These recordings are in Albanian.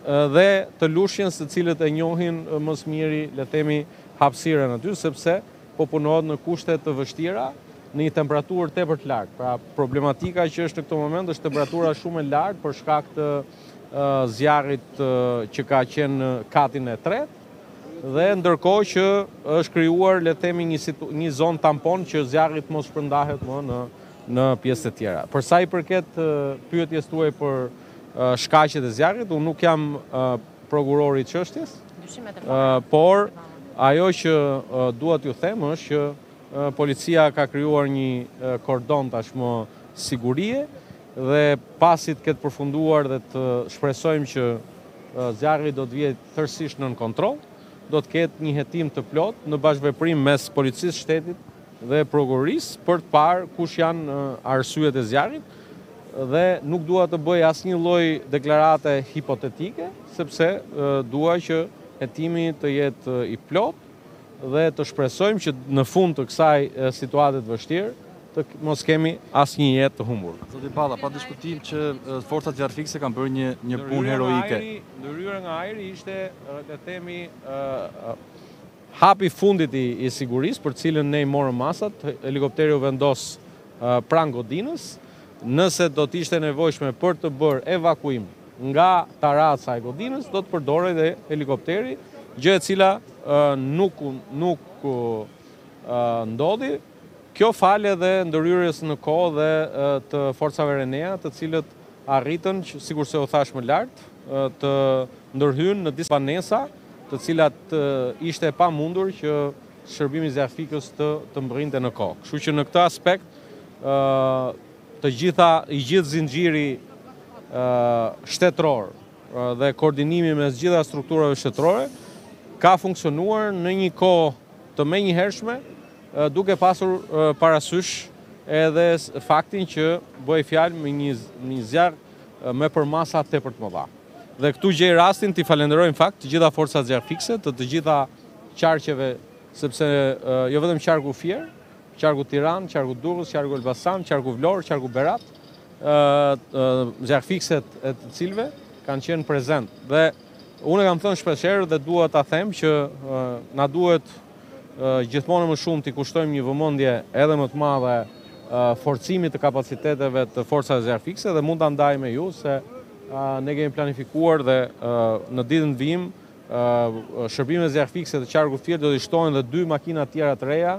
dhe të Lushnjës, të cilët e njohin më së miri, le të themi, hapësirën aty, sepse po punohet në kushte të vështira, në një temperaturë tepër të lartë. Pra problematika që është në këtë moment është temperatura shumë e lartë për shkak të zjarrit që ka qenë në katin e tretë, dhe ndërkohë që është krijuar, le të themi, një zonë tampon që zjarri mos shpërndahet më në pjesët e tjera. Për sa i përket pyetjes tuaj për shkaqjet e zjarrit, unë nuk jam prokurori i çështjes, por ajo që dua t'ju them është që policia ka krijuar një kordon tashmë sigurie dhe pasi të ketë përfunduar dhe të shpresojmë që zjarri do të vijë tërësisht nën kontroll, do të ketë një hetim të plot në bashkëveprim mes policisë shtetit dhe prokurorisë për të parë kush janë arsyet e zjarrit, dhe nuk dua të bëj asnjë lloj deklarate hipotetike, sepse dua që hetimi të jetë i plot dhe të shpresojmë që në fund të kësaj situate të vështirë të mos kemi asnjë jetë të humbur. Zoti Balla, pa diskutim që forcat zjarrfikse kanë bërë një punë heroike. Ndryrë nga ajri ishte, le të themi, hapi fundit i sigurisë, për cilën ne i morëm masat. Helikopteri u vendos pranë godinës. Nëse do të ishte nevojshme për të bërë evakuim nga taraca e godinës, do të përdorej dhe helikopteri, gjë e cila nuk ndodhi. Kjo falë edhe ndërhyrjes në kohë dhe të forcave Renea, të cilët arritën, sikur se u thash më lart, të ndërhyjnë në disa banesa, të cilat ishte e pamundur që shërbimi i zjarrfikës të mbërrinte në kohë. Kështu që në këtë aspekt i gjithë zinxhiri shtetëror dhe koordinimi mes gjitha strukturave shtetërore ka funksionuar në një kohë të menjëhershme, duke pasur parasysh edhe faktin që bëj fjalë me një zjarr me përmasa tepër të mëdha. Dhe këtu gjej rastin t'i falenderoj në fakt të gjitha forcat zjarrfikse, të gjitha qarqeve, sepse jo vetëm qarku Fier, qarku Tiranë, qarku Durrës, qarku Elbasan, qarku Vlorë, qarku Berat, zjarrfikset e të cilëve kanë qenë prezent. Dhe unë kam thënë shpeshherë dhe dua ta them që na duhet gjithmonë më shumë t'i kushtojmë një vëmendje edhe më të madhe forcimit të kapaciteteve të forcave zjarrfikse, dhe mund ta ndaj me ju se ne kemi planifikuar dhe në ditën vim shërbimet zjarrfikse të qarkut Fier do të shtojnë dhe 2 makina tjera të reja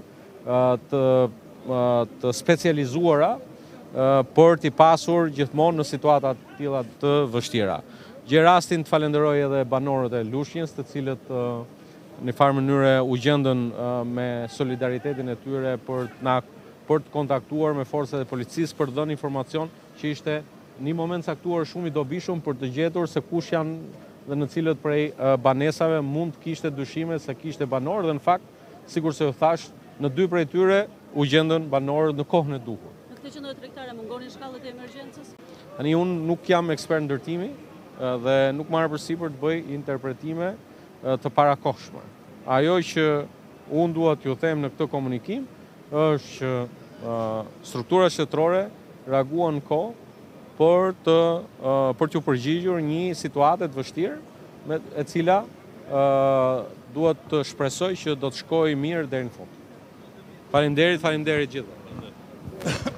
të specializuara për t'i pasur gjithmonë në situata të tilla të vështira. Gjej rastin të falenderoj edhe banorët e Lushnjës, të cilët në farë mënyre u gjendën me solidaritetin e tyre për të kontaktuar me forcat e policisë për të dhënë informacion që ishte një moment caktuar shumë i dobishëm për të gjetur se kush janë dhe në cilët prej banesave mund kishte dyshime se kishte banorë, dhe në fakt, sikur se u thash, në 2 prej tyre u gjendën banorët në kohën e duhur. Në këtë qendër tregtare mungonin shkallët e emergjencës? Tani unë nuk jam ekspert ndërtimi dhe nuk marr përsipër të bëj interpretime të parakohshme. Ajo që unë dua t'ju them në këtë komunikim është që strukturat shtetërore reaguan në kohë për t'ju përgjigjur një situate të vështirë, e cila duhet të shpresoj që do të shkojë mirë deri në fund. Faleminderit gjithëve.